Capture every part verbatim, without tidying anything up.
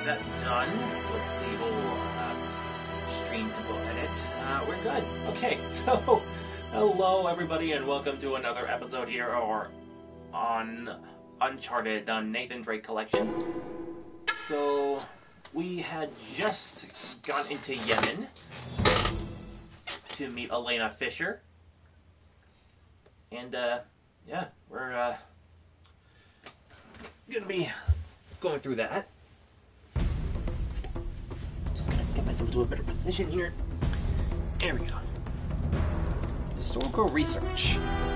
that done with the whole uh, stream info edit, uh, we're good. Okay, so hello everybody, and welcome to another episode here or on Uncharted, the Nathan Drake collection. So we had just gone into Yemen to meet Elena Fisher, and uh, yeah, we're uh, gonna be going through that. Just gonna get myself into a better position here. There we go. Historical research.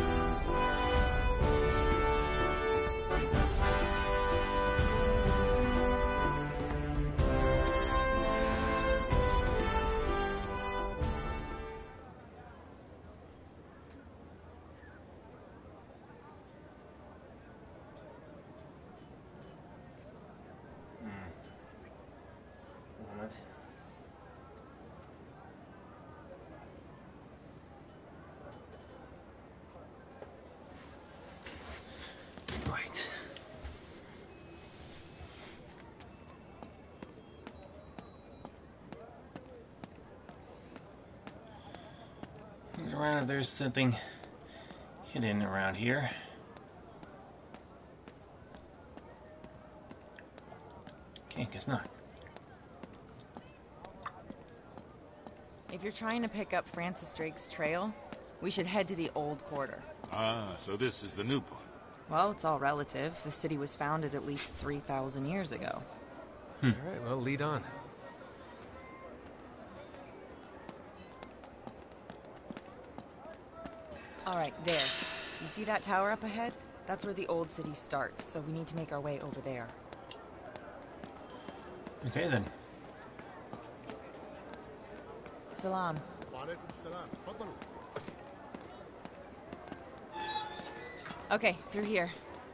Right. Look around if there's something hidden around here. Okay, guess not. If you're trying to pick up Francis Drake's trail, we should head to the old quarter. Ah, so this is the new part. Well, it's all relative. The city was founded at least three thousand years ago. Hmm. All right, well, lead on. All right, there. You see that tower up ahead? That's where the old city starts, so we need to make our way over there. Okay, then. Salam. Okay, through here.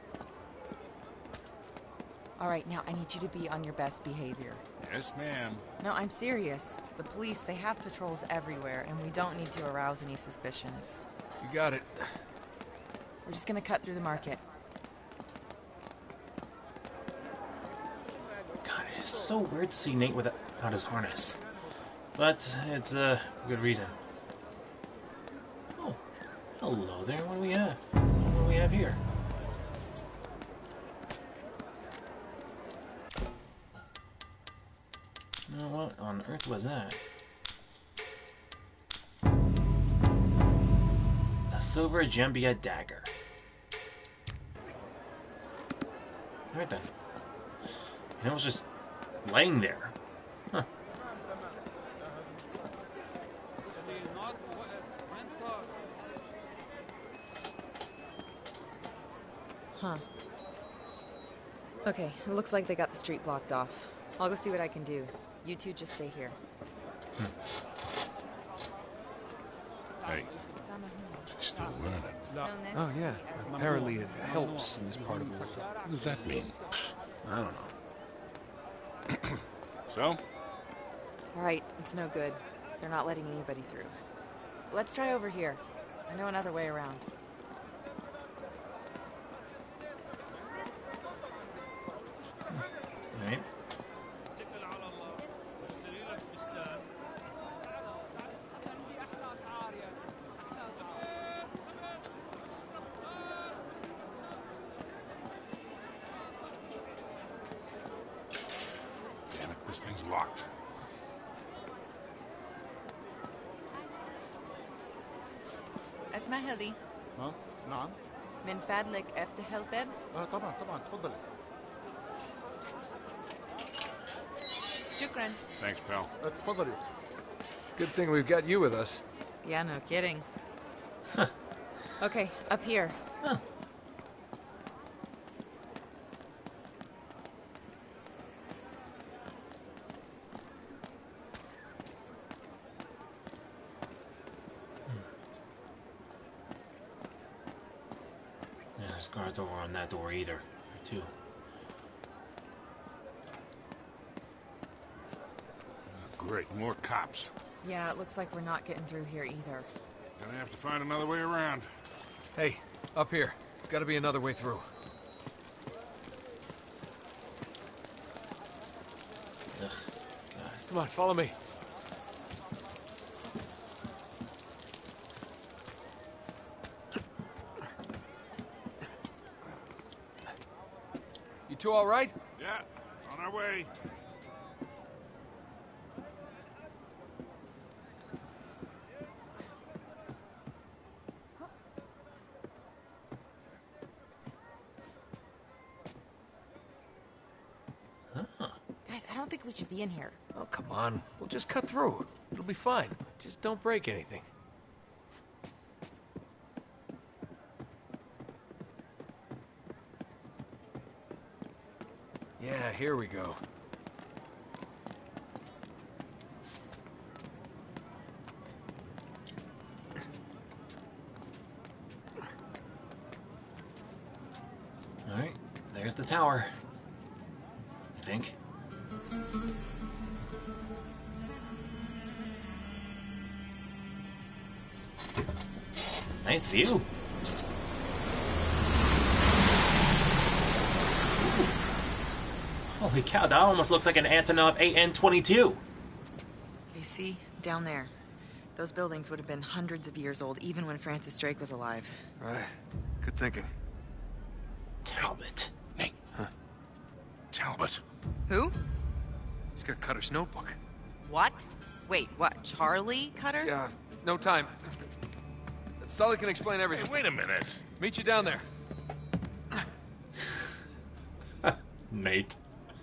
All right, now I need you to be on your best behavior. Yes, ma'am. No, I'm serious. The police, they have patrols everywhere, and we don't need to arouse any suspicions. You got it. We're just gonna cut through the market. God, it is so weird to see Nate without his harness. But it's uh, for good reason. Oh, hello there. What do we have? What do we have here? Now, what on earth was that? A silver Gembia dagger. Alright then. And it was just laying there. Huh. Huh. Okay, it looks like they got the street blocked off. I'll go see what I can do. You two just stay here. Hmm. Hey, she's still learning. No. Oh, yeah. Apparently it helps in this part of the world. What does that mean? I don't know. So? All right, it's no good. They're not letting anybody through. Let's try over here. I know another way around. Alright. Damn it, this thing's locked. اسمح لي. ها؟ نعم. من فضلك افتح الباب. اه طبعا طبعا تفضلي. شكرا. Thanks, pal. تفضلي. Good thing we've got you with us. Yeah, no kidding. Okay, up here. Huh. Yeah, there's guards over on that door either, too. Great, more cops. Yeah, it looks like we're not getting through here either. Gonna have to find another way around. Hey, up here. There's gotta be another way through. Ugh. Come on, follow me. You two all right? Yeah, on our way. Guys, I don't think we should be in here. Oh, come on. We'll just cut through. It'll be fine. Just don't break anything. Yeah, here we go. Alright, there's the tower. I think. Nice view. Ooh. Holy cow, that almost looks like an Antonov A N twenty-two. Okay, see? Down there. Those buildings would have been hundreds of years old, even when Francis Drake was alive. Right. Good thinking. Talbot. Nate. Huh? Talbot. Who? He's got Cutter's notebook. What? Wait, what? Charlie Cutter? Yeah, no time. Sully can explain everything. Hey, wait a minute. Meet you down there. Nate.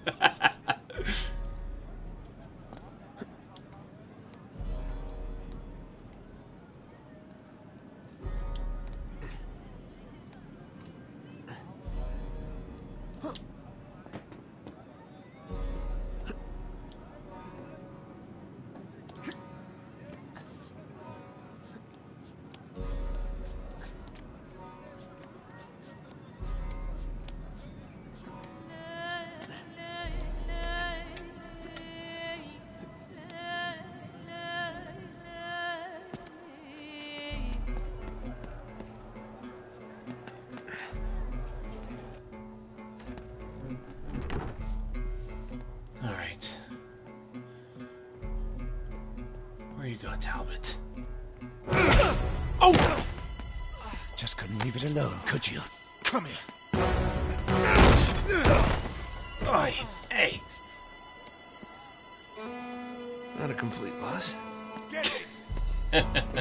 Alright. Where you go, Talbot? Oh! Just couldn't leave it alone, could you? Come here. Oi, hey! Not a complete loss. Get it.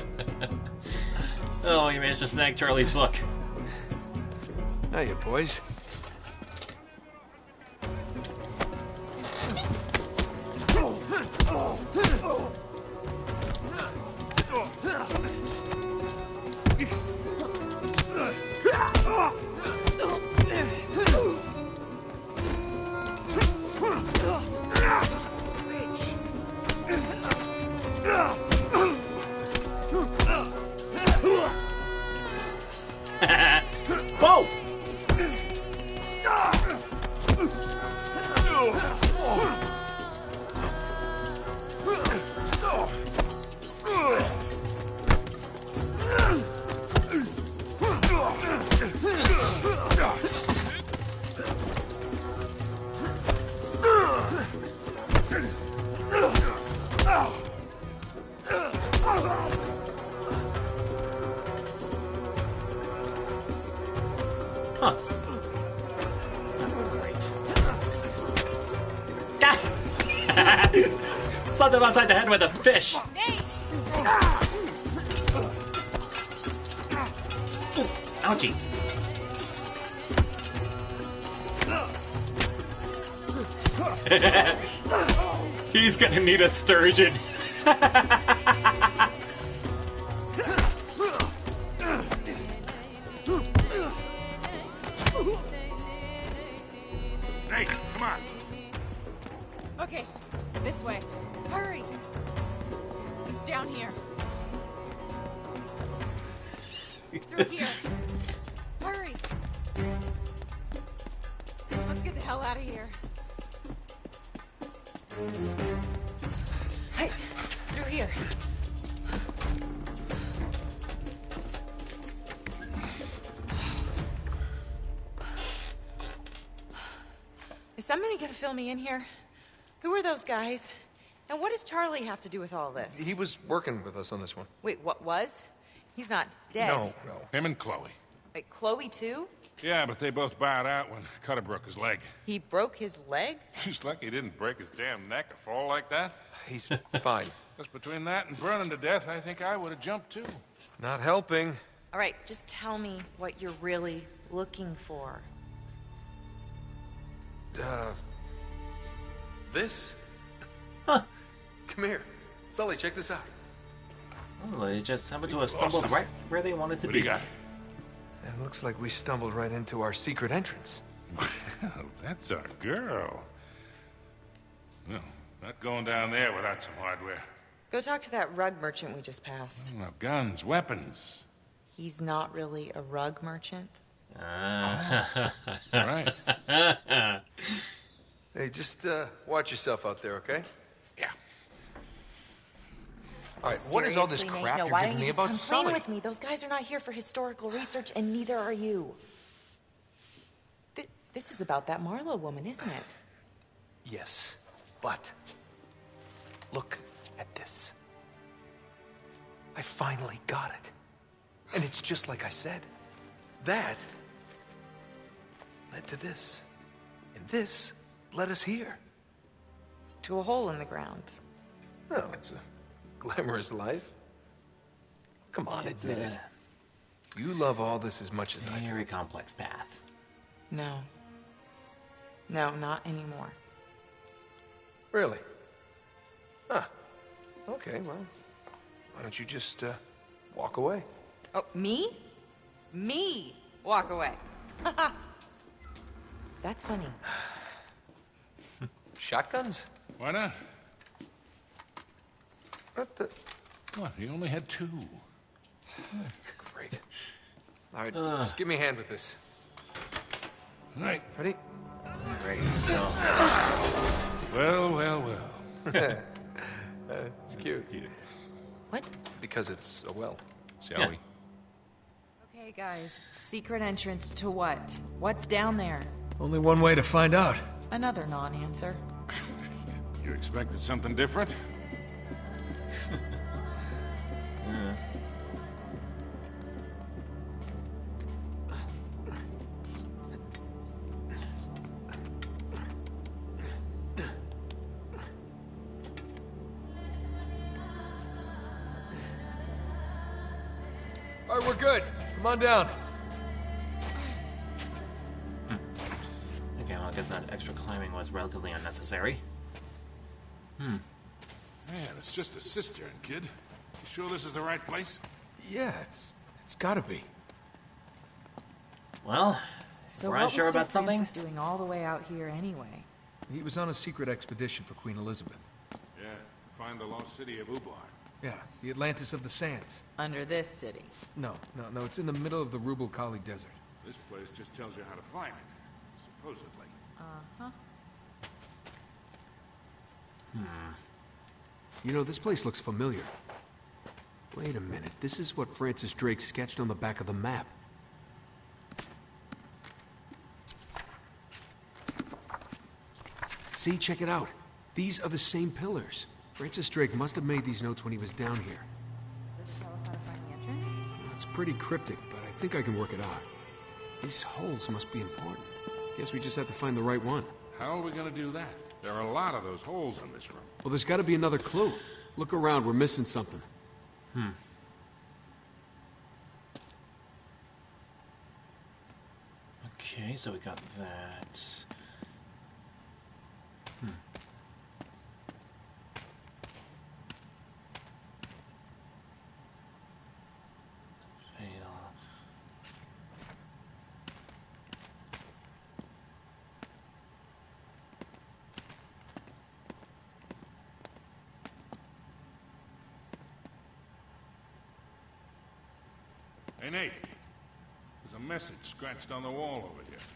Oh, you managed to snag Charlie's book. Hiya, boys. Whoa! Huh. Alright. Slapped him outside the head with a fish. Nate! Ooh, ouchies. He's gonna need a sturgeon. Nate, come on. Okay, this way. Hurry! Down here. Through here. Hurry! Let's get the hell out of here. Hey, through here. Is somebody gonna fill me in here? Who are those guys? And what does Charlie have to do with all this? He was working with us on this one. Wait, what was? He's not dead. No, no. Him and Chloe. Wait, Chloe too? Yeah, but they both bowed out when Cutter broke his leg. He broke his leg? Just lucky he didn't break his damn neck or fall like that. He's fine. Just between that and burning to death, I think I would have jumped too. Not helping. All right, just tell me what you're really looking for. Uh... This? Huh. Come here. Sully, check this out. Oh, they just happened to We have lost stumbled them. right where they wanted to What be. do you got? It looks like we stumbled right into our secret entrance. Well, that's our girl. No, not going down there without some hardware. Go talk to that rug merchant we just passed. Well, guns, weapons. He's not really a rug merchant. Ah. Right. Hey, just uh, watch yourself out there, okay? Yeah. All right, what is all this Seriously, crap Nate? No, you're why giving don't me you just about come Sully? clean with me? Those guys are not here for historical research, and neither are you. Th- this is about that Marlowe woman, isn't it? Yes, but look at this. I finally got it. And it's just like I said. That led to this. And this led us here. To a hole in the ground. Well, it's a glamorous life. Come on, It's admit a it. You love all this as much as I do. very complex path. No. No, not anymore. Really? Huh. Okay, well, why don't you just uh, walk away? Oh, me? Me walk away. That's funny. Shotguns? Why not? What the? What, you only had two. Great. All right, just give me a hand with this. All right. Ready? Right, so... Well, well, well. It's cute. What? Because it's a well. Shall Yeah. we? Okay, guys. Secret entrance to what? What's down there? Only one way to find out. Another non-answer. You expected something different? All right, we're good. Come on down. Okay, well, I guess that extra climbing was relatively unnecessary. Hmm. Man, it's just a cistern, kid. You sure this is the right place? Yeah, it's it's gotta be. Well, So we're what unsure was Sir about something. Francis doing all the way out here anyway? He was on a secret expedition for Queen Elizabeth. Yeah, to find the lost city of Ubar. Yeah, the Atlantis of the Sands. Under this city. No, no, no, it's in the middle of the Rubel Kali Desert. This place just tells you how to find it, supposedly. Uh-huh. You know, this place looks familiar. Wait a minute, this is what Francis Drake sketched on the back of the map. See, check it out. These are the same pillars. Francis Drake must have made these notes when he was down here. Does it tell us how to find the entrance? It's pretty cryptic, but I think I can work it out. These holes must be important. Guess we just have to find the right one. How are we gonna do that? There are a lot of those holes in this room. Well, there's got to be another clue. Look around, we're missing something. Hmm. Okay, so we got that. Hmm. Fail. Hey, Nate. There's a message scratched on the wall over here.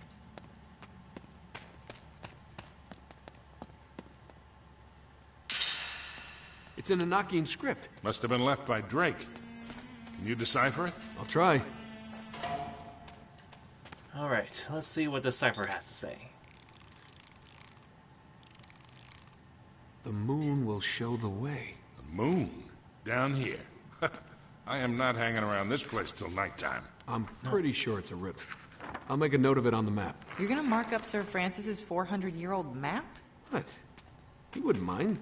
It's an Enochian script. Must have been left by Drake. Can you decipher it? I'll try. Alright, let's see what the cipher has to say. The moon will show the way. The moon? Down here? I am not hanging around this place till nighttime. I'm pretty sure it's a riddle. I'll make a note of it on the map. You're gonna mark up Sir Francis's four hundred year old map? What? He wouldn't mind.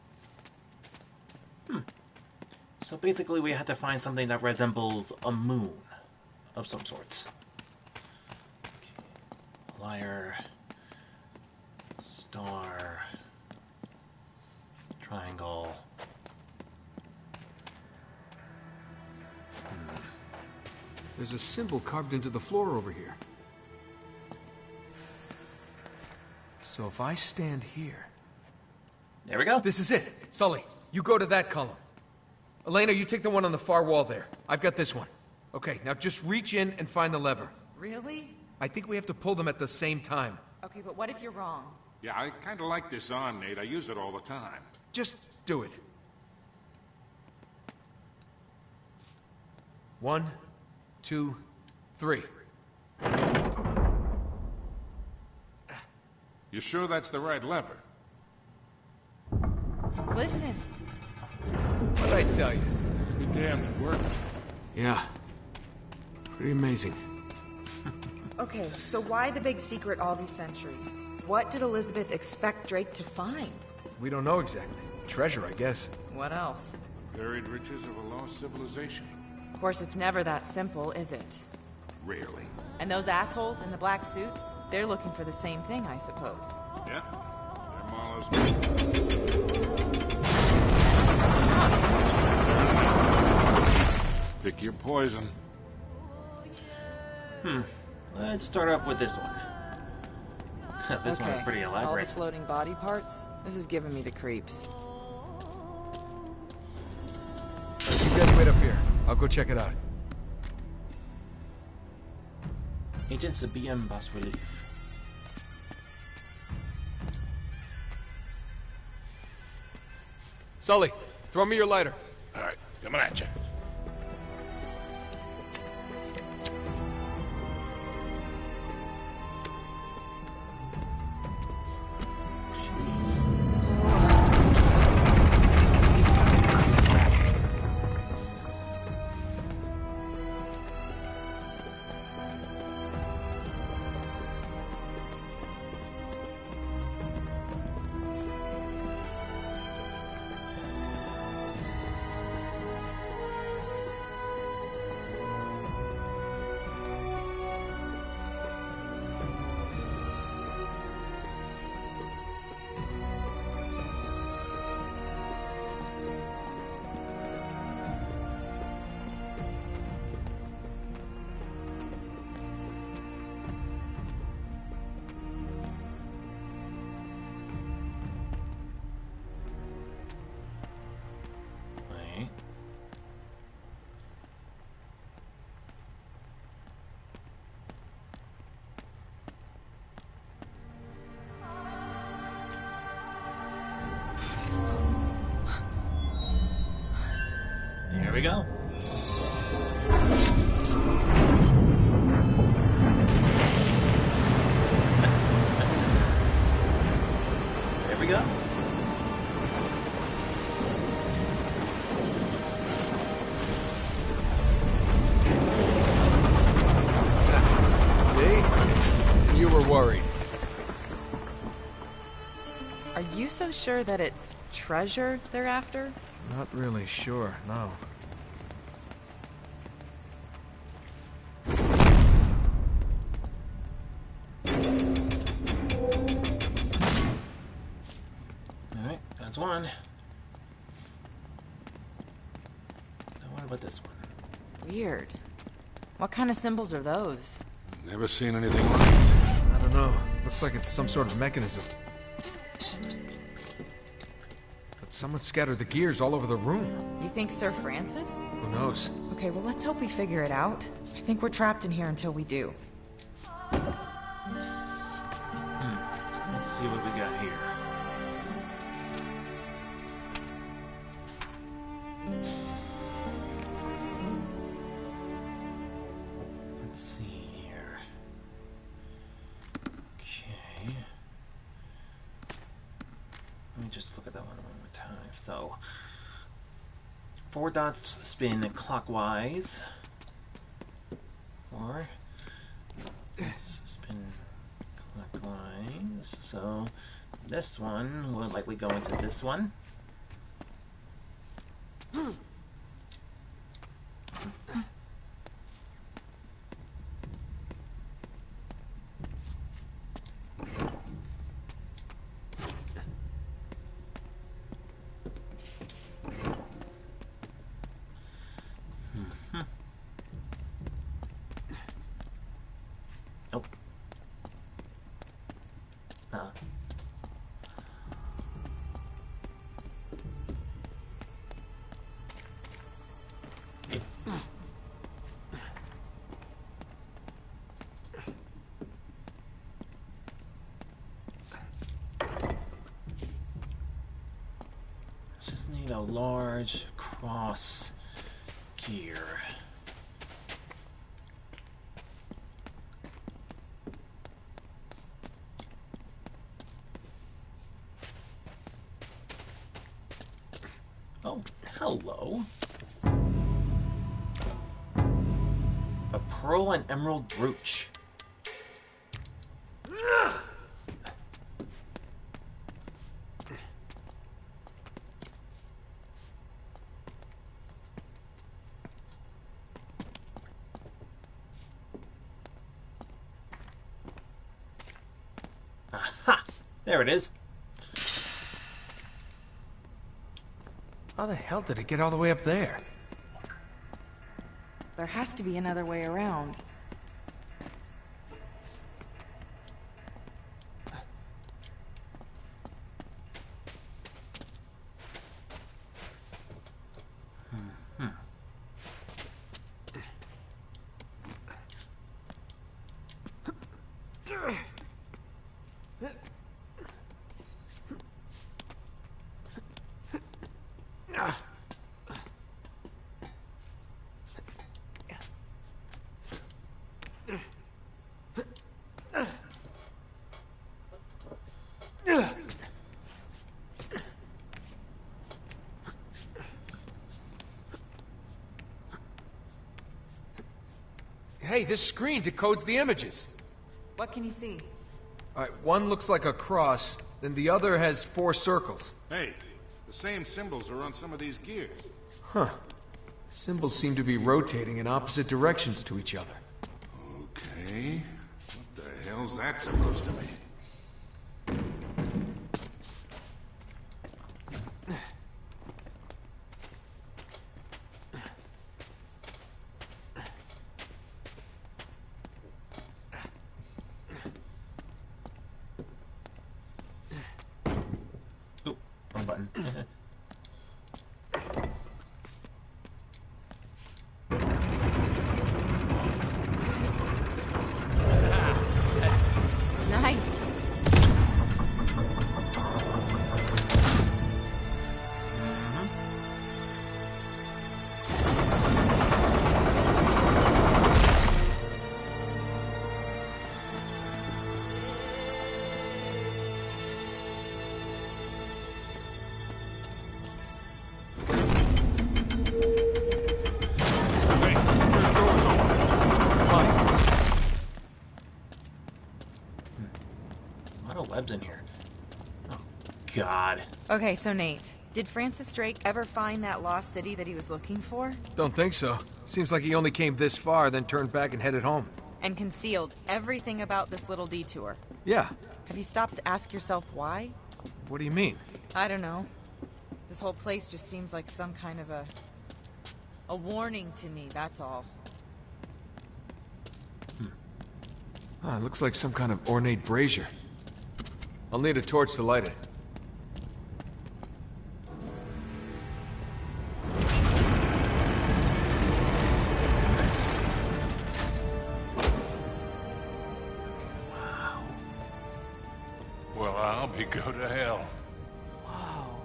So basically we have to find something that resembles a moon of some sorts. Okay. Lyre, star, triangle. Hmm. There's a symbol carved into the floor over here. So if I stand here... There we go. This is it. Sully, you go to that column. Elena, you take the one on the far wall there. I've got this one. Okay, now just reach in and find the lever. Really? I think we have to pull them at the same time. Okay, but what if you're wrong? Yeah, I kind of like this on, Nate. I use it all the time. Just do it. One, two, three. You sure that's the right lever? Listen. What'd I tell you? Be damned, it worked. Yeah. Pretty amazing. Okay, so why the big secret all these centuries? What did Elizabeth expect Drake to find? We don't know exactly. Treasure, I guess. What else? Buried riches of a lost civilization. Of course, it's never that simple, is it? Really? And those assholes in the black suits, they're looking for the same thing, I suppose. Yeah. They're Marlowe's men. Pick your poison. Hmm. Let's start off with this one. This okay. one's pretty All the elaborate. floating body parts? This is giving me the creeps. You guys wait up here. I'll go check it out. Agents of B M bas relief. Sully, throw me your lighter. All right, coming at you. There we go. There we go. See? You were worried. Are you so sure that it's treasure they're after? Not really sure, no. Alright, that's one. Now what about this one? Weird. What kind of symbols are those? Never seen anything like it. I don't know. Looks like it's some sort of mechanism. But someone scattered the gears all over the room. You think Sir Francis? Who knows? Okay, well, let's hope we figure it out. I think we're trapped in here until we do. Let's see what we got here. Let's see here. Okay. Let me just look at that one one more time. So, four dots spin clockwise. Four. Let's spin clockwise. So, this one will likely go into this one. Nope. Uh. Just need a large cross gear. Oh, hello. A pearl and emerald brooch. Aha! There it is. How the hell did it get all the way up there? There has to be another way around. Hey, this screen decodes the images. What can you see? All right, one looks like a cross, then the other has four circles. Hey, the same symbols are on some of these gears. Huh. Symbols seem to be rotating in opposite directions to each other. Okay. What the hell's that supposed to be? Ooh, wrong button. Nice. Hey, there's doors open. Fine. A lot of webs in here. Oh, God. Okay, so Nate, did Francis Drake ever find that lost city that he was looking for? Don't think so. Seems like he only came this far, then turned back and headed home. And concealed everything about this little detour? Yeah. Have you stopped to ask yourself why? What do you mean? I don't know. This whole place just seems like some kind of a... a warning to me, that's all. Ah, it looks like some kind of ornate brazier. I'll need a torch to light it. Wow. Well, I'll be go to hell. Wow.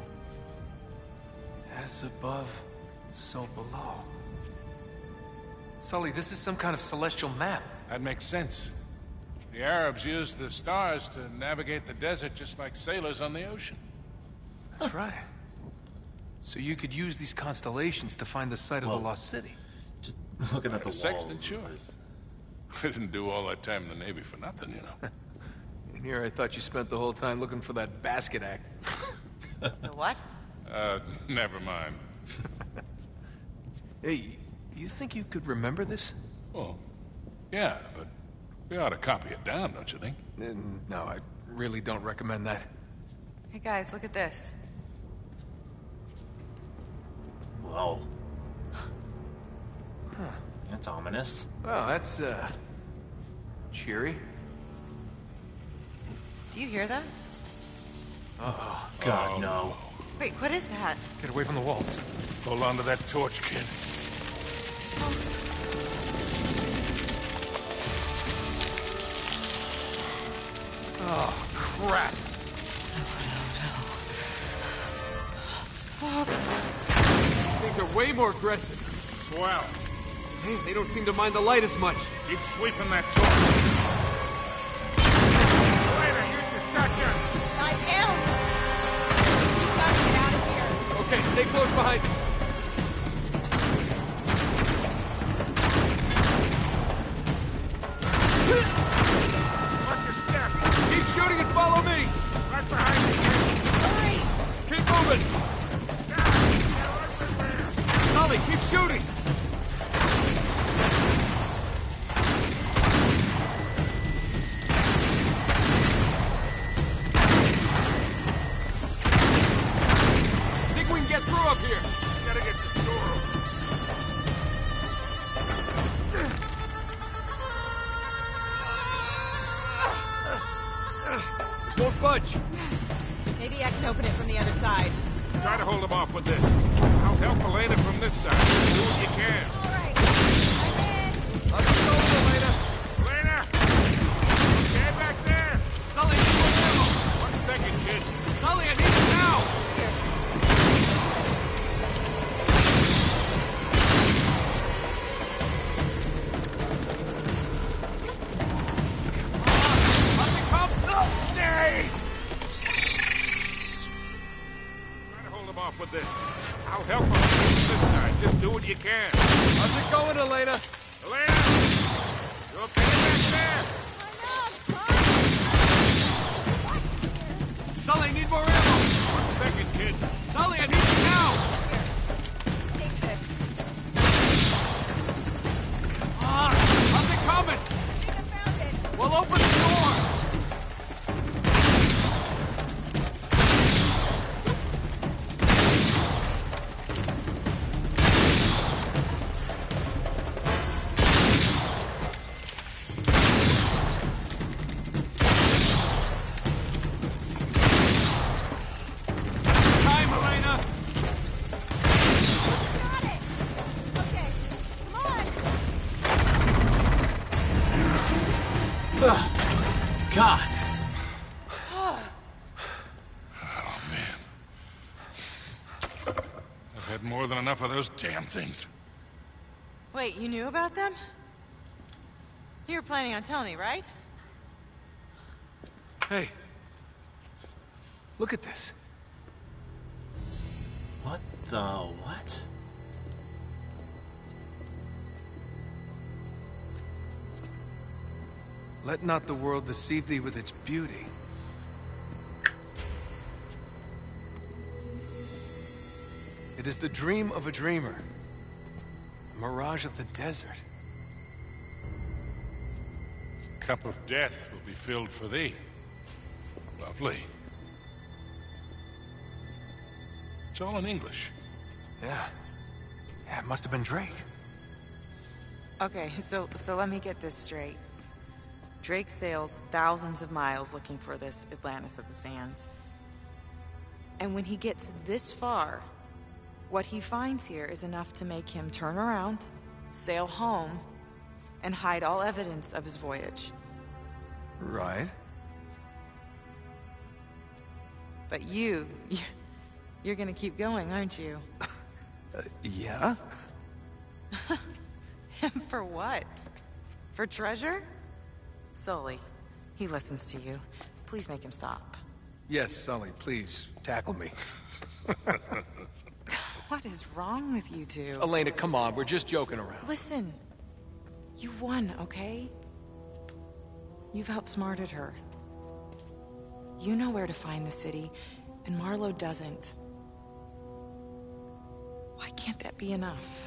As above, so below. Sully, this is some kind of celestial map. That makes sense. The Arabs used the stars to navigate the desert just like sailors on the ocean. That's right. So you could use these constellations to find the site of Well, the Lost City. Just looking at the The sextant, walls. sure. I didn't do all that time in the Navy for nothing, you know. And here I thought you spent the whole time looking for that basket act. The what? Uh, never mind. Hey, you think you could remember this? Well, yeah, but we ought to copy it down, don't you think? Uh, No, I really don't recommend that. Hey guys, look at this. Whoa. That's ominous. Well, that's, uh... cheery. Do you hear that? God, Oh. no. Wait, what is that? Get away from the walls. Hold on to that torch, kid. Oh, crap. These things are way more aggressive. Swell. Hey, they don't seem to mind the light as much. Keep sweeping that torch. Later, use your shotgun. I am! We gotta get out of here. Okay, stay close behind me. Watch your step. Keep shooting and follow me. Right behind you. Hurry! Keep moving. Sully, keep shooting. Think we can get through up here? Gotta get this door open. Won't budge. Maybe I can open it from the other side. Try to hold him off with this. I'll help Elena from this side. Do what you can. Alright, I'm in. How's it going, Elena? Elena! Okay back there? Sully, need more ammo. One second, kid. Sully, I need it now. How's it come? Nay! Try to hold him off with this. I'll help him from this side. Just do what you can. How's it going, Elena? Elena! You okay back there? Sully, I need more ammo. One second, kid. Sully, I need it now. Take this. Ah, how's it coming? I think I found it. Well, open the door. Time, Elena. Got it! Okay, come on! Ugh. God. Oh, man. I've had more than enough of those damn things. Wait, you knew about them? You were planning on telling me, right? Hey. Look at this. What the what? Let not the world deceive thee with its beauty. It is the dream of a dreamer. A mirage of the desert. Cup of death will be filled for thee. Lovely. It's all in English. Yeah. Yeah, it must have been Drake. Okay, so so let me get this straight. Drake sails thousands of miles looking for this Atlantis of the Sands. And when he gets this far, what he finds here is enough to make him turn around, sail home, and hide all evidence of his voyage. Right. But you, you're gonna keep going, aren't you? Uh, yeah? And for what? For treasure? Sully, he listens to you. Please make him stop. Yes, Sully, please, tackle me. What is wrong with you two? Elena, come on, we're just joking around. Listen, you've won, okay? You've outsmarted her. You know where to find the city, and Marlowe doesn't. Why can't that be enough?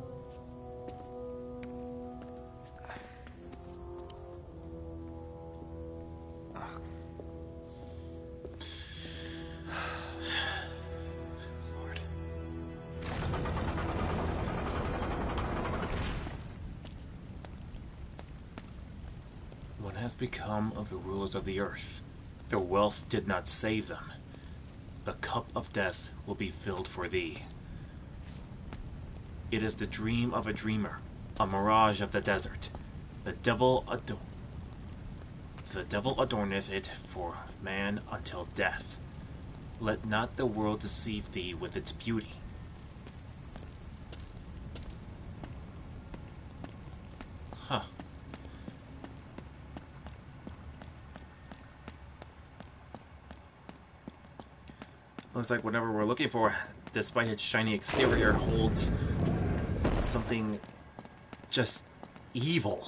Lord. What has become of the rulers of the earth? Their wealth did not save them. The cup of death will be filled for thee. It is the dream of a dreamer, a mirage of the desert. The devil ador the devil adorneth it for man until death. Let not the world deceive thee with its beauty. Huh. Looks like whatever we're looking for, despite its shiny exterior, holds something just evil.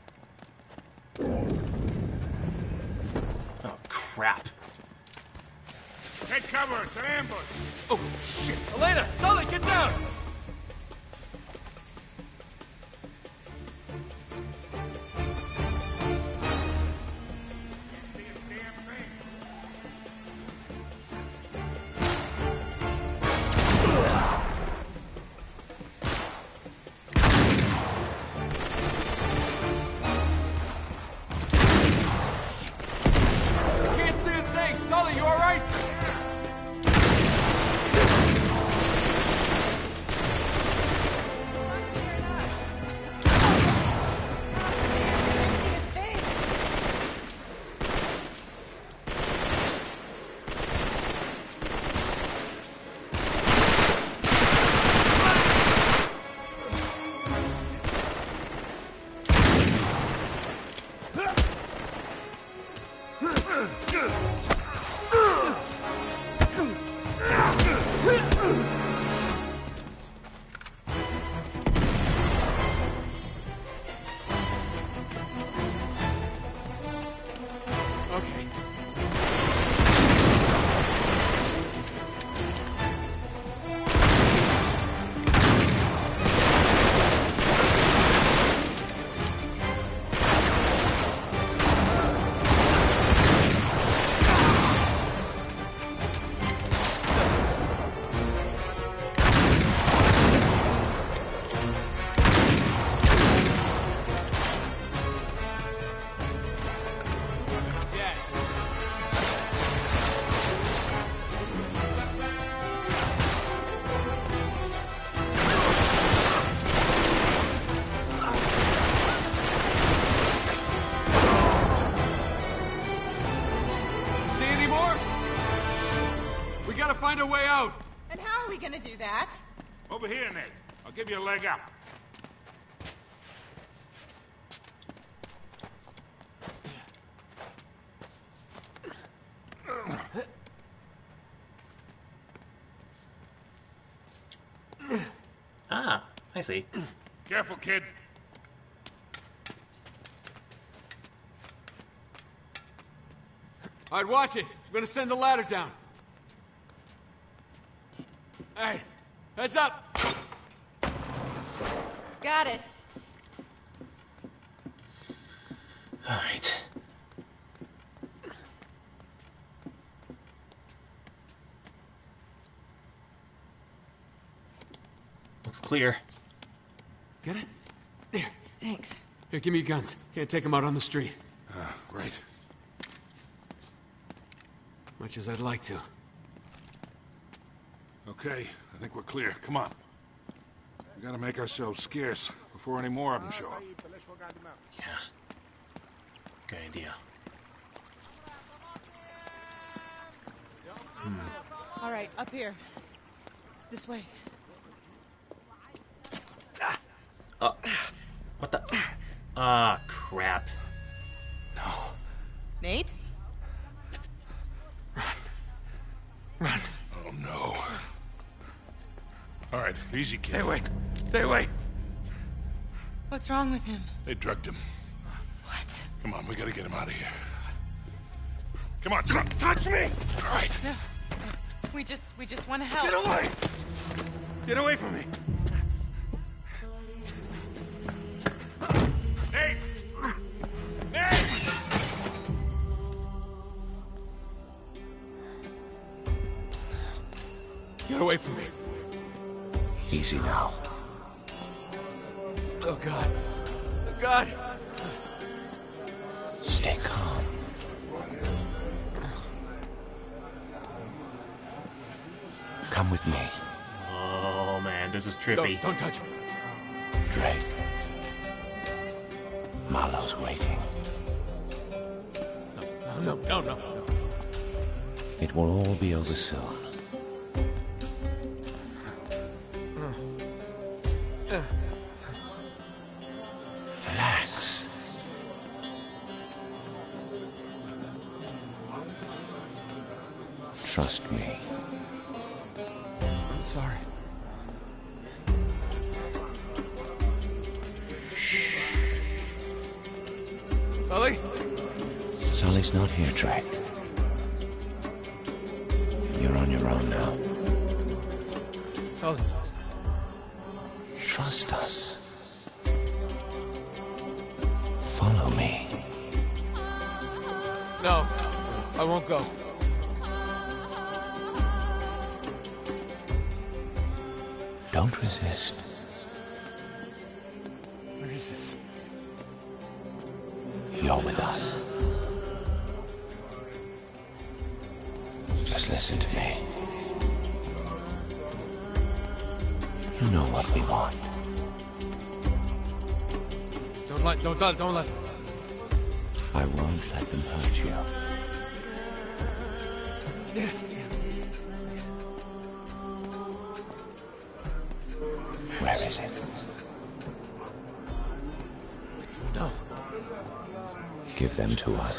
Oh, crap. Take cover, it's an ambush! Oh, shit! Elena! Sully, get down! Sully, you alright? Find a way out! And how are we gonna do that? Over here, Nate. I'll give you a leg up. Ah, I see. Careful, kid. All right, watch it. I'm gonna send the ladder down. Hey, heads up! Got it. All right. Looks clear. Get it? There. Thanks. Here, give me your guns. Can't take them out on the street. Uh, right. Much as I'd like to. Okay, I think we're clear. Come on. We gotta make ourselves scarce before any more of them show up. Yeah. Good idea. Hmm. All right, up here. This way. Uh, what the? Ah, crap. No. Nate? Run. Run. Oh, no. All right, easy, kid. Stay away. Stay away. What's wrong with him? They drugged him. What? Come on, we gotta get him out of here. Come on, son. Touch me! All right. No. We just, we just want to help. Get away! Get away from me! Nate! Nate! Get away from me. Easy now. Oh, God. Oh, God. Stay calm. Come with me, Oh man, this is trippy. Don't, don't touch me. Drake. Marlowe's waiting. No, no, no, no, no. It will all be over soon. Relax. Trust me. I'm sorry. Sully? Sully's not here, Drake. You're on your own now. Sully. Trust us. Follow me. No, I won't go. Don't resist. Where is this? You're with us. Just listen to me. You know what we want. Don't let, don't let, don't let. I won't let them hurt you. Where is it? No, Give them to us.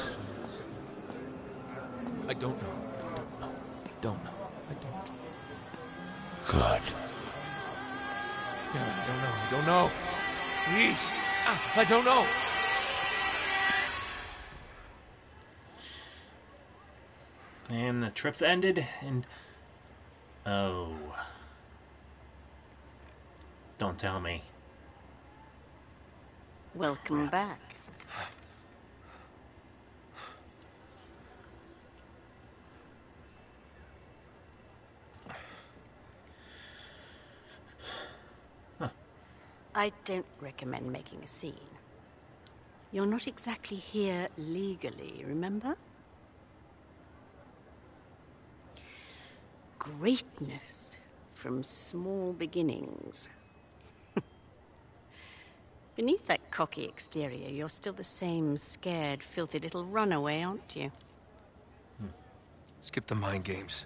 I don't know. I don't know. I don't know. I don't. Good. Damn it, I don't know. I don't know. Please. Ah, I don't know. And the trip's ended, and... Oh. Don't tell me. Welcome back. Huh. I don't recommend making a scene. You're not exactly here legally, remember? Greatness from small beginnings. Beneath that cocky exterior, you're still the same scared, filthy little runaway, aren't you? Skip the mind games.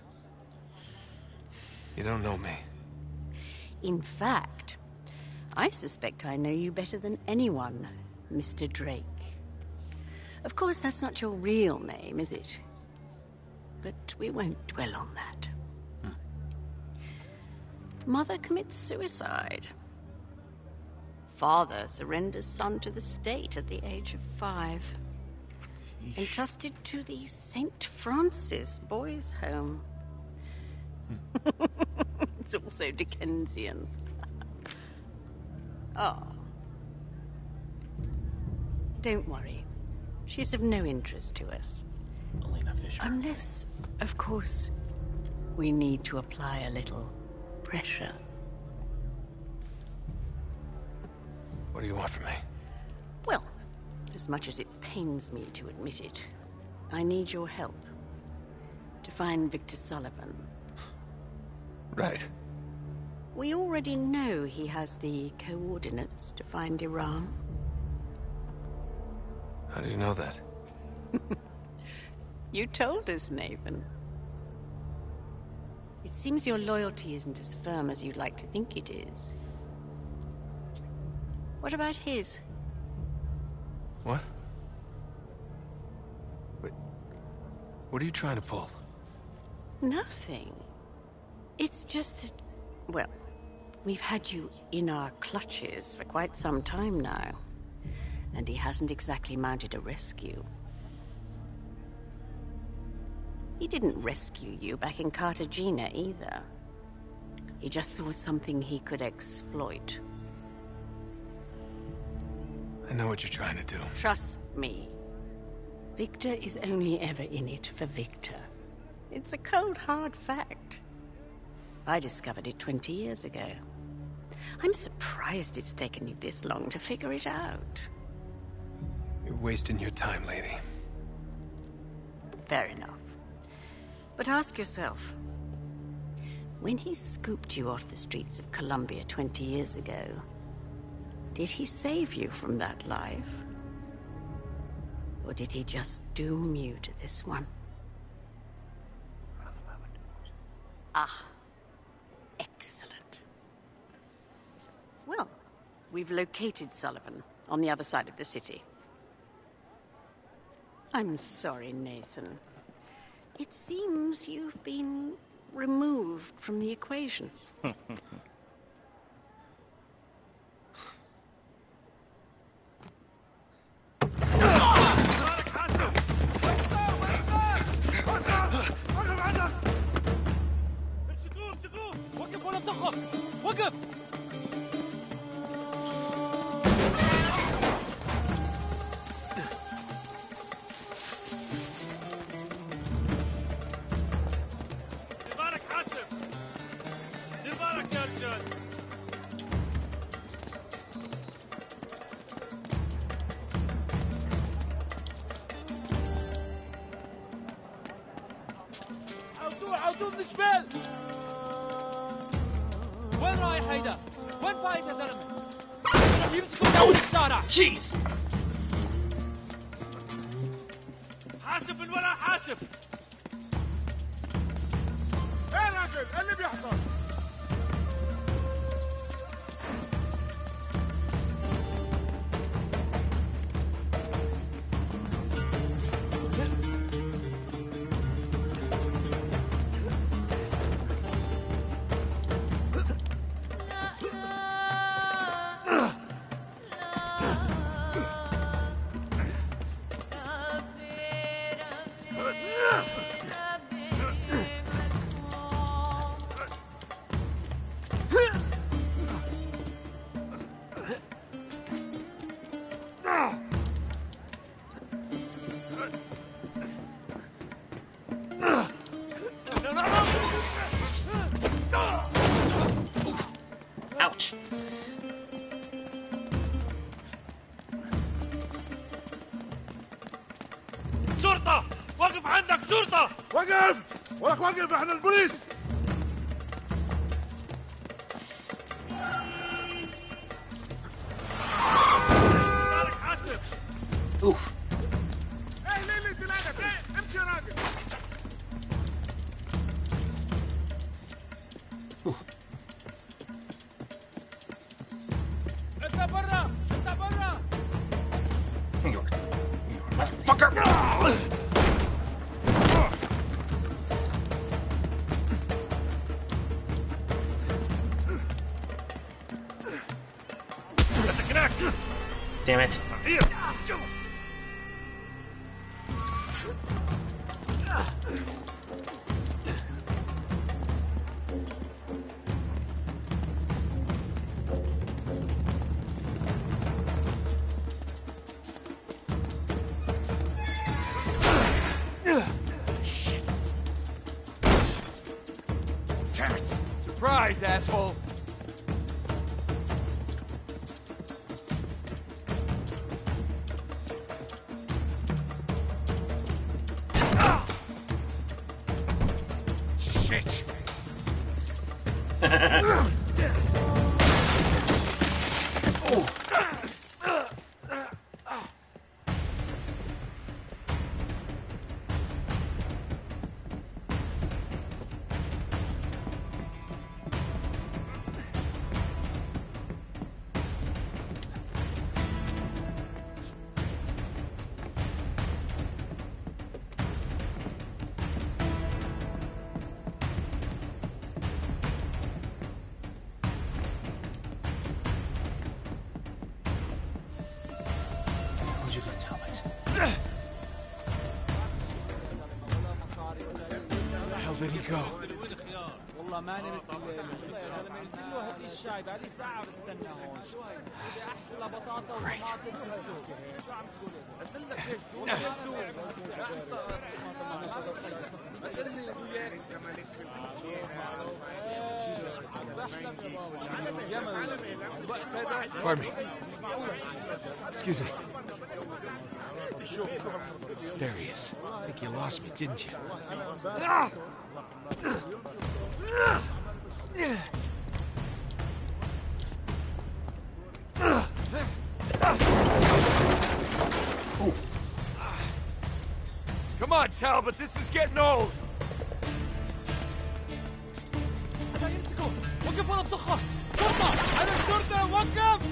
You don't know me. In fact, I suspect I know you better than anyone, Mister Drake. Of course, that's not your real name, is it? But we won't dwell on that. Hmm. Mother commits suicide. Father surrenders son to the state at the age of five. Yeesh. Entrusted to the Saint Francis Boys' Home. Hmm. It's also Dickensian. Oh. Don't worry. She's of no interest to us. Elena Fisher. Unless, of course, we need to apply a little pressure. What do you want from me? Well, as much as it pains me to admit it, I need your help to find Victor Sullivan. Right. We already know he has the coordinates to find Iran. How do you know that? You told us, Nathan. It seems your loyalty isn't as firm as you'd like to think it is. What about his? What? Wait. What are you trying to pull? Nothing. It's just that, well, We've had you in our clutches for quite some time now, and he hasn't exactly mounted a rescue. He didn't rescue you back in Cartagena either. He just saw something he could exploit. I know what you're trying to do. Trust me. Victor is only ever in it for Victor. It's a cold, hard fact. I discovered it twenty years ago. I'm surprised it's taken you this long to figure it out. You're wasting your time, lady. Fair enough. But ask yourself, when he scooped you off the streets of Colombia twenty years ago, did he save you from that life? Or did he just doom you to this one? Ah, excellent. Well, we've located Sullivan on the other side of the city. I'm sorry, Nathan. It seems you've been removed from the equation. عودوا من الجبال. وين رايح هيدا؟ وين فايت يا زلمه؟ يمسكوا من اول الشارع. جيس. حاسب من ورا حاسب. ايه يا راجل؟ ايه اللي بيحصل؟ Ouch. شرطة! وقف عندك شرطة! وقف! ولك وقف، احنا البوليس! مالك حاسب! اوف. ايه ليه اللي تلاقف؟ ايه امشي يا راجل! انت برا! انت برا! You're, you're a motherfucker! مسكناك! Damn it. Here! Shit. Damn it. Surprise, asshole. Shit. Oh. did he go? والله ماني مثل الليل والله يا زلمه قلت له هات لي الشاي بقالي ساعه بستنى هون شو هاي بدي احلى بطاطا وطماطم بالسوق شو عم تقول قلت لك ايش تقول ايش تقول اسالني وياك Pardon me. Excuse me. There he is. I think you lost me, didn't you? Come on, Talbot, this is getting old. وقف ولا بتخر شرطة أنا الشرطة وقف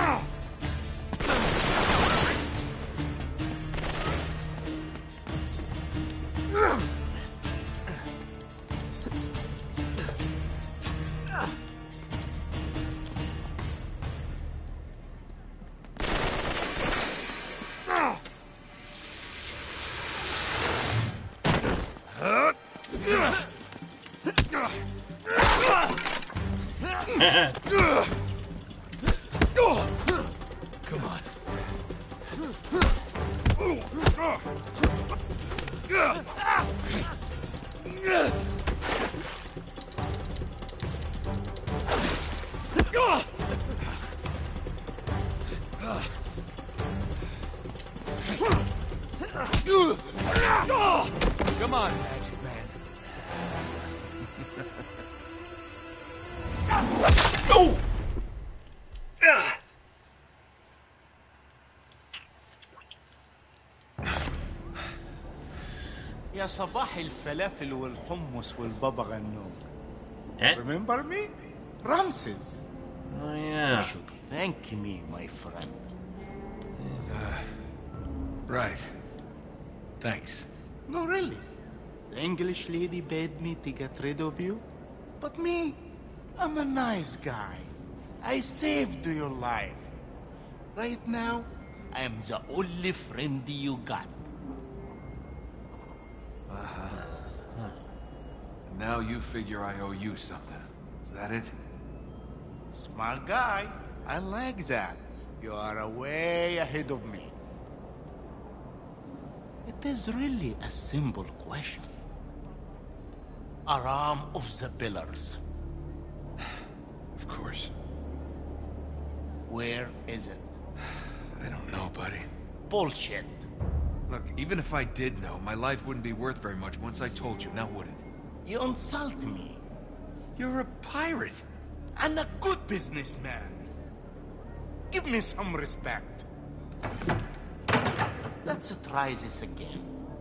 Come on. Come on, Magic Man. Oh! يا صباح الفلافل والحمص والبابا غنوج. Eh? Remember me? Ramses. Oh, yeah. You should thank me, my friend. Uh, right. Thanks. No, really. The English lady bade me to get rid of you. But me, I'm a nice guy. I saved your life. Right now, I am the only friend you got. Uh-huh. Now you figure I owe you something. Is that it? Smart guy. I like that. You are way ahead of me. It is really a simple question. Aram of the Pillars. Of course. Where is it? I don't know, buddy. Bullshit. Look, even if I did know, my life wouldn't be worth very much once I told you, now would it? You insult me. You're a pirate. And a good businessman. Give me some respect. Let's try this again.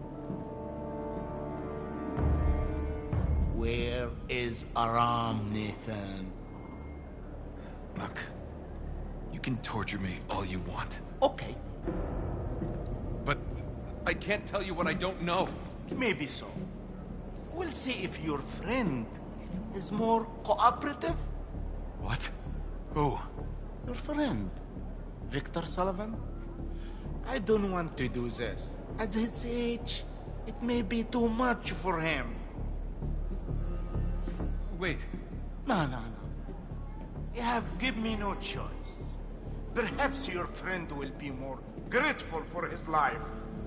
Where is Aram, Nathan? Look, you can torture me all you want. Okay. But I can't tell you what I don't know. Maybe so. We'll see if your friend is more cooperative. What? Who? Your friend, Victor Sullivan. I don't want to do this. At his age, it may be too much for him. Wait. No, no, no. You have given me no choice. Perhaps your friend will be more grateful for his life.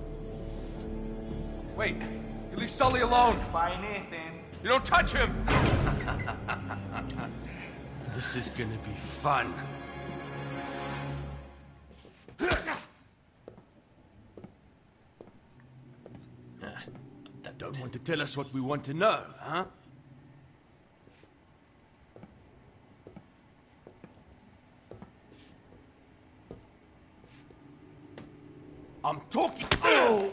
Wait. You leave Sully alone. Bye, Nathan. You don't touch him! This is gonna be fun. Don't want to tell us what we want to know, huh? I'm talking. Oh!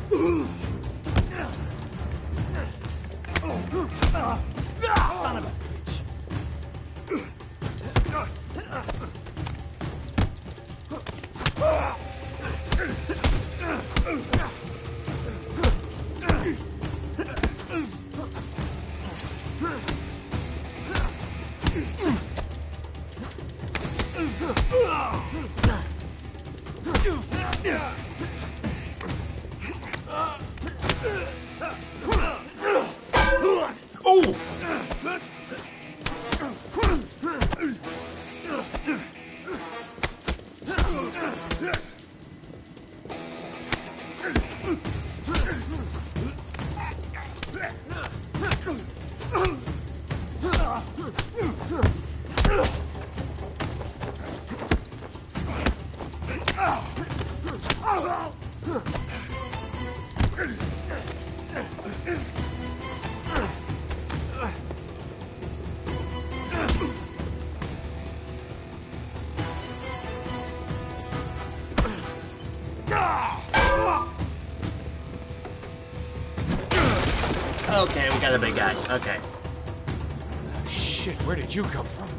Son of a... Okay, we got a big guy. Okay. Shit, where did you come from?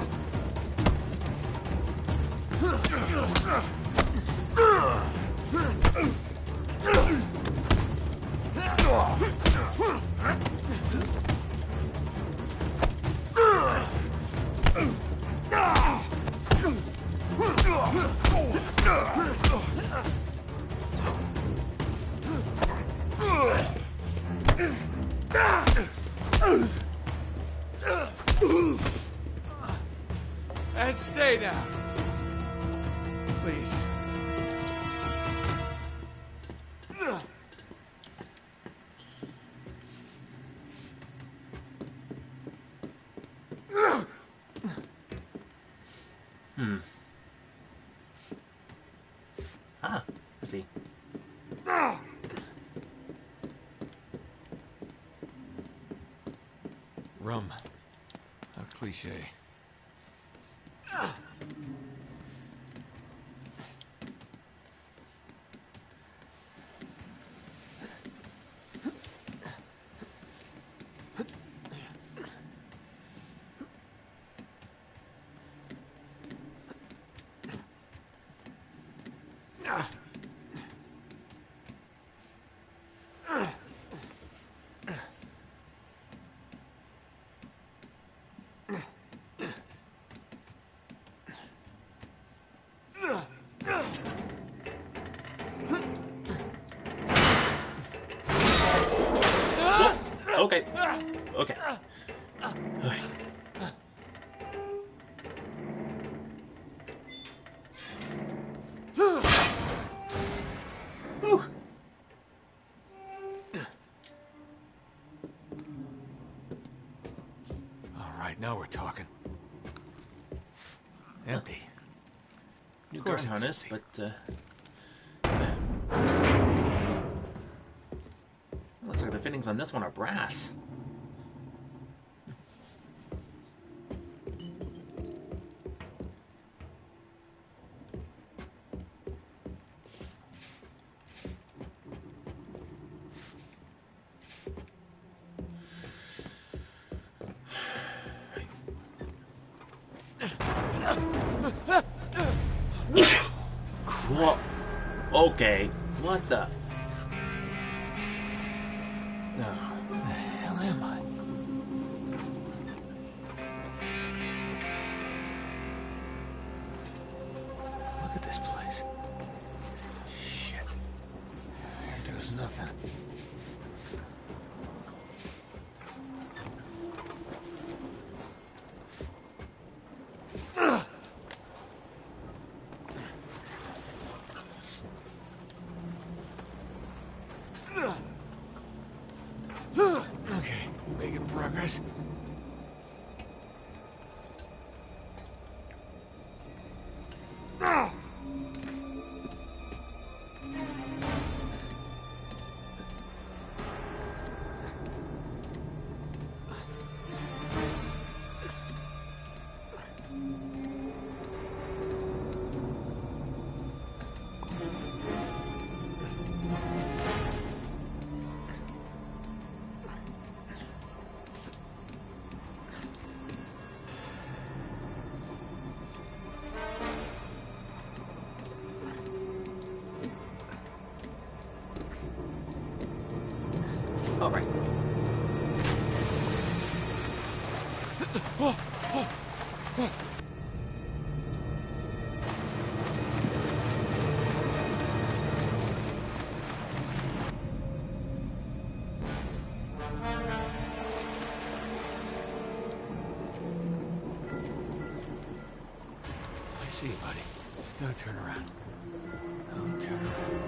And stay down. Please. Hmm. Ah, I see. Rum. How cliche. Okay. Okay. Whew. All right, now we're talking. Empty. New Of guard course it's harness, empty. but uh, yeah. Looks like the fittings on this one are brass. Whoa. Okay. What the? Oh. Where the hell am I? Look at this place. Shit. Here goes nothing. Okay, making progress. All right. I see you, buddy. Just don't turn around. Don't turn around.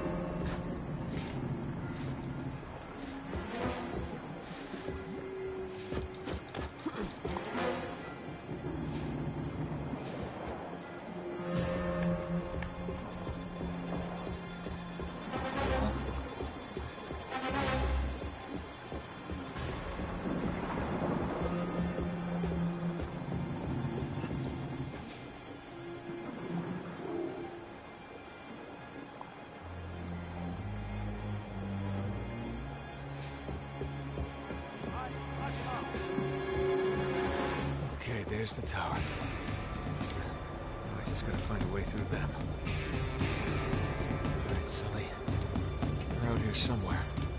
Okay, there's the tower. Now I just gotta find a way through them. All right, Sully. They're out here somewhere.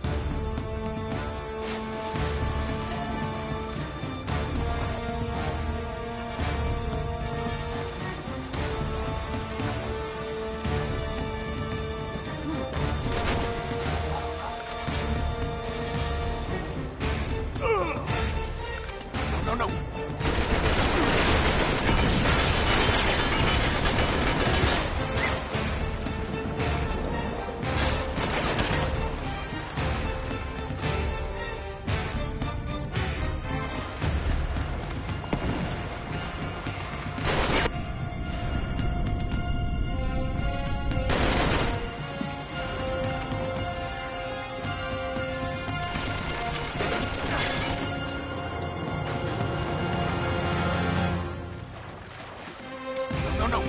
No, no, no. No, no.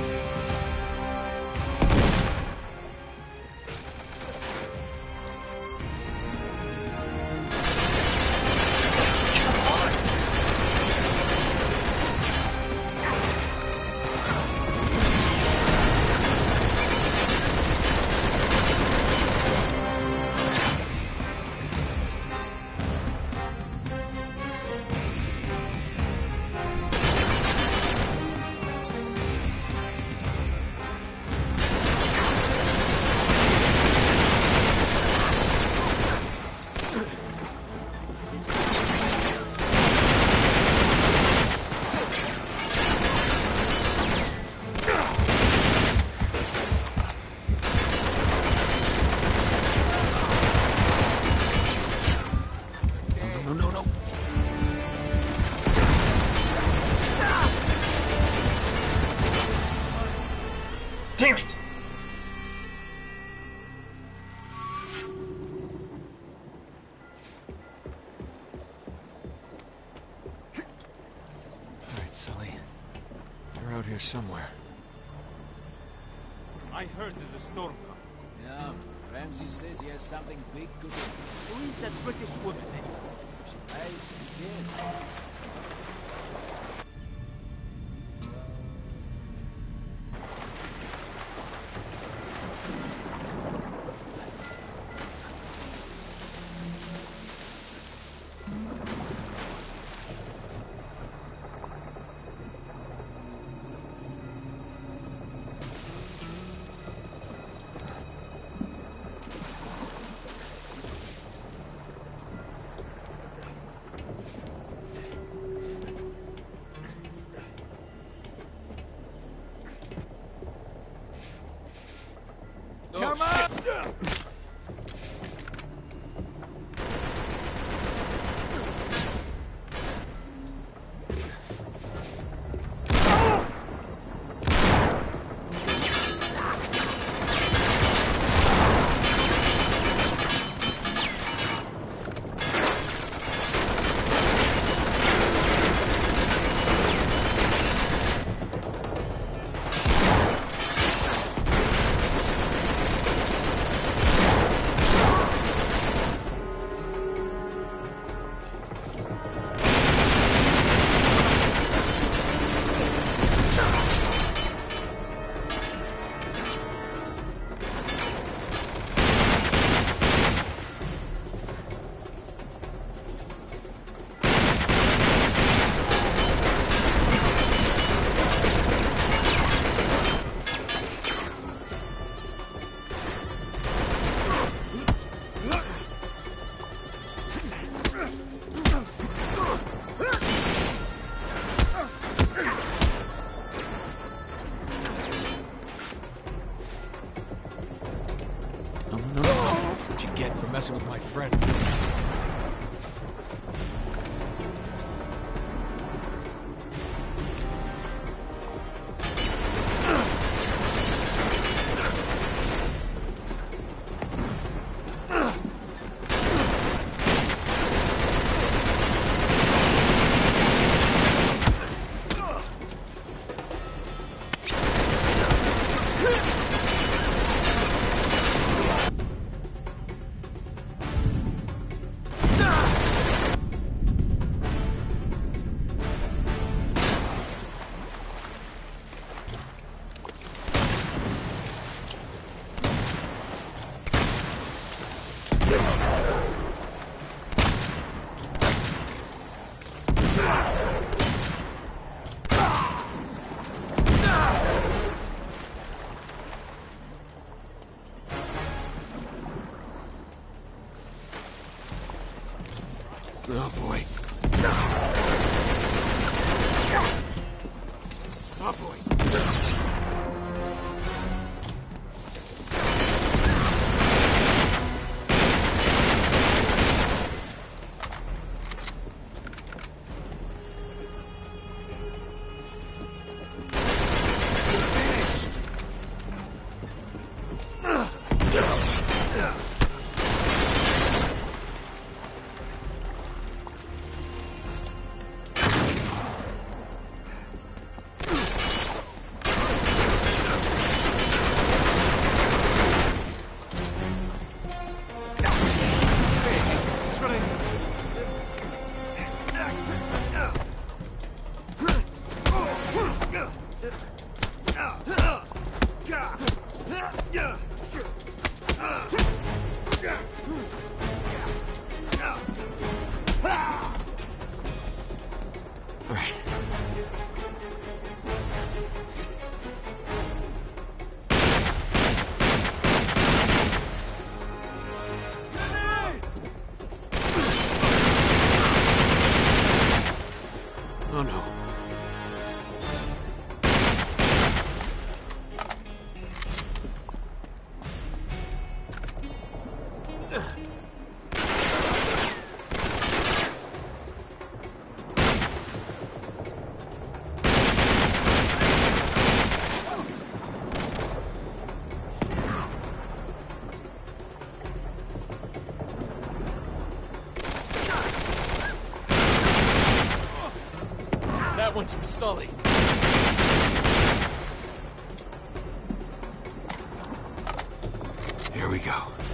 No, no, no. Damn it! All right, Sully. They're out here somewhere. I heard there's a storm coming. Yeah, Ramsey says he has something big to do. Who is that British woman anyway? She lies, yes. Come on! what you get for messing with my friend. Oh boy. Oh boy. Oh no. That one's for Sully. Here we go.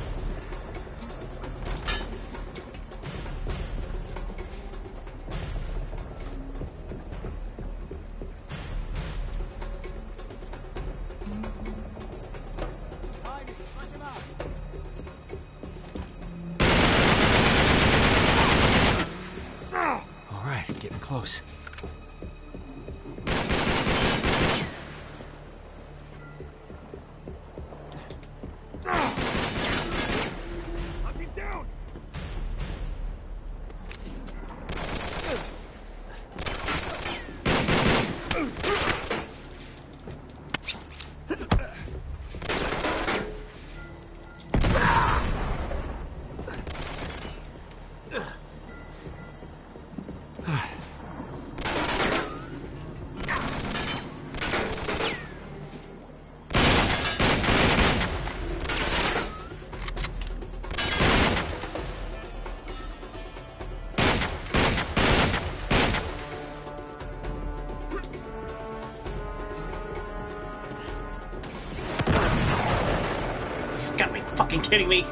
All right, getting close. Fucking kidding me?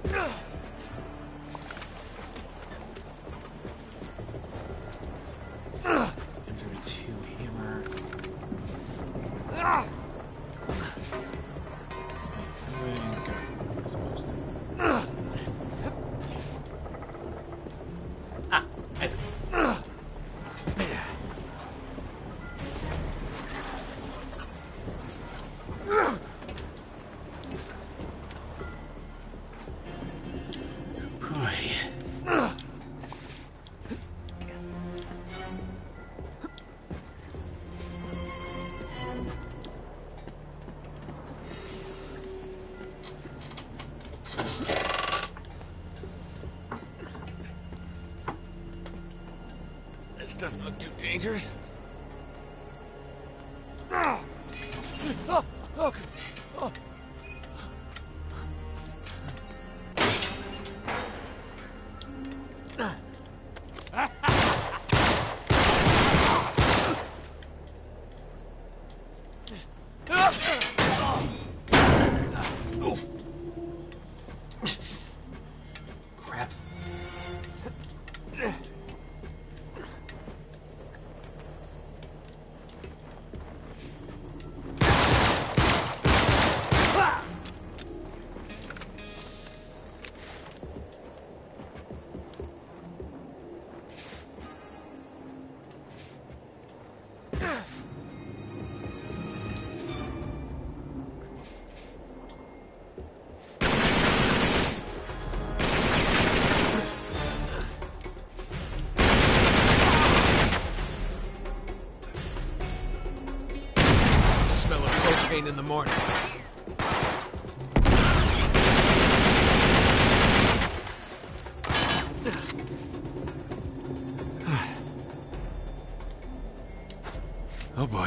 M thirty-two hammer. Wait, I'm gonna go. It's supposed to. Ah, I see. This doesn't look too dangerous. Oh, oh, oh, oh. Crap. Smell of cocaine in the morning. Oh boy.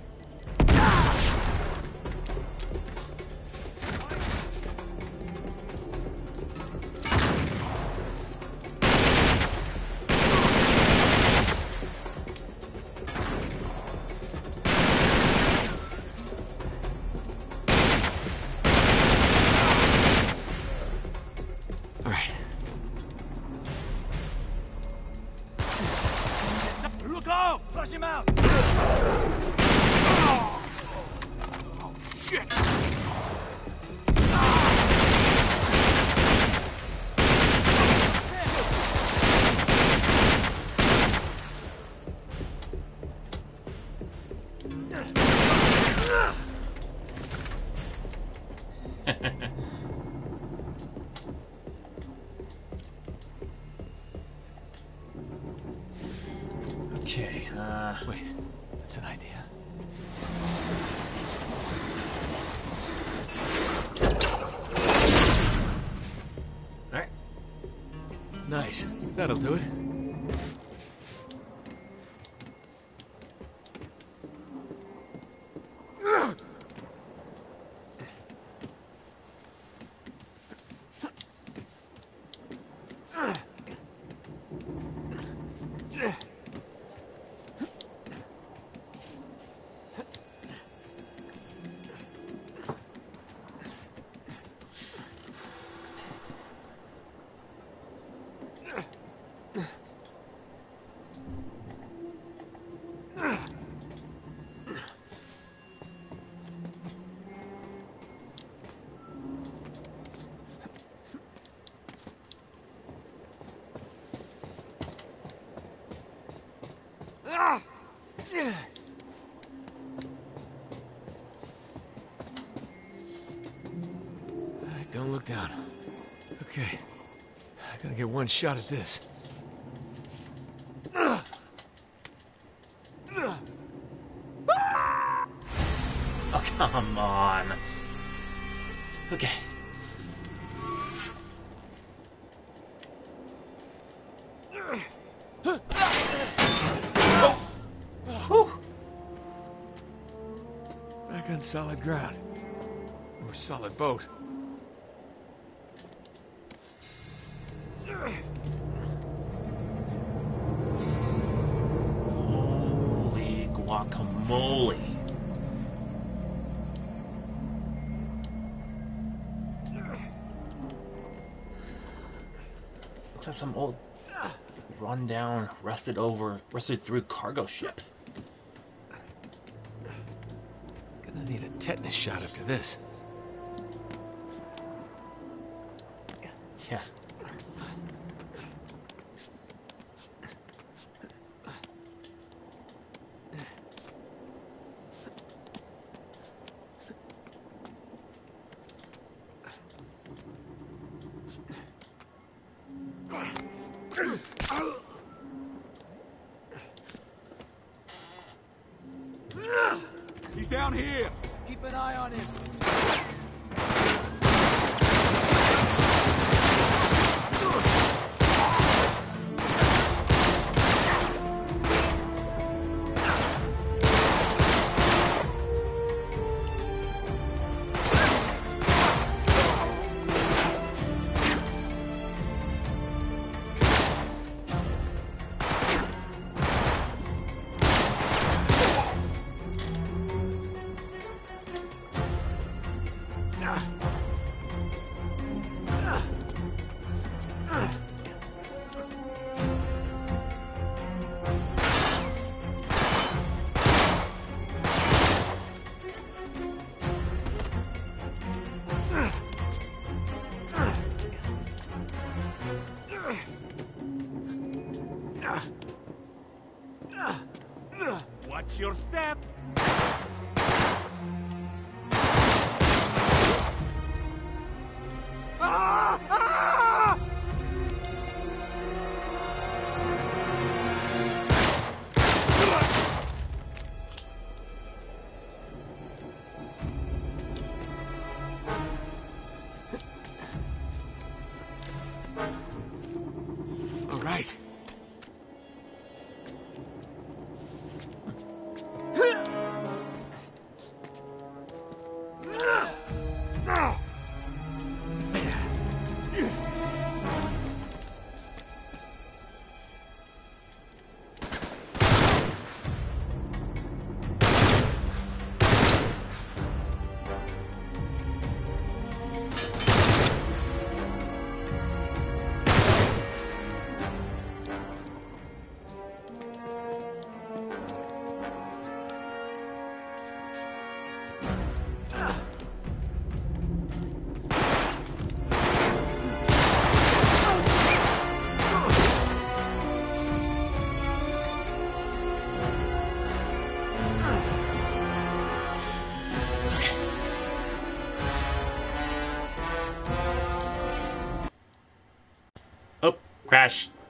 All right. Look out! Flush him out! Shit! Okay, uh... Wait, that's an idea. Alright. Nice. That'll do it. Alright, don't look down. Okay. I gotta get one shot at this. Oh, come on. Okay. Oh. Back on solid ground. Or solid boat. Holy guacamole. Looks like some old, run-down, rusted over, rusted through cargo ship. Gonna need a tetanus shot after this. Yeah. He's down here. Keep an eye on him. Watch your step. Ah! Ah! All right. Oh, crash.